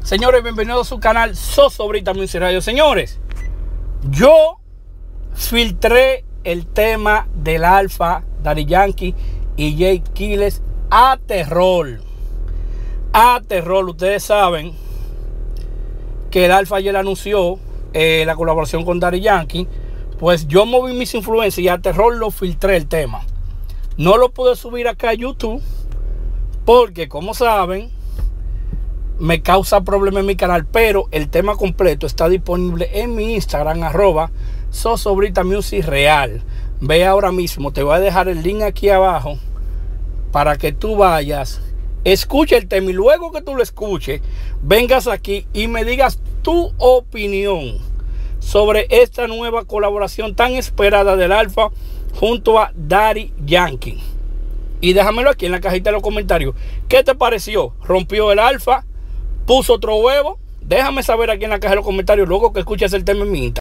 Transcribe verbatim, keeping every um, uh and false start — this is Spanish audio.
Señores, bienvenidos a su canal Zozobrita Music Radio. Señores, yo filtré el tema del Alfa, Daddy Yankee y Jay Quiles a terror. A terror, ustedes saben que el Alfa ayer anunció eh, la colaboración con Daddy Yankee. Pues yo moví mis influencias y a terror lo filtré el tema. No lo pude subir acá a YouTube porque, como saben, me causa problema en mi canal, pero el tema completo está disponible en mi Instagram, arroba Zozobrita Music Real. Ve ahora mismo, te voy a dejar el link aquí abajo para que tú vayas, escuche el tema y luego que tú lo escuches, vengas aquí y me digas tu opinión sobre esta nueva colaboración tan esperada del Alfa junto a Daddy Yankee. Y déjamelo aquí en la cajita de los comentarios. ¿Qué te pareció? ¿Rompió el Alfa? ¿Puso otro huevo? Déjame saber aquí en la caja de los comentarios luego que escuches el tema en mi Instagram.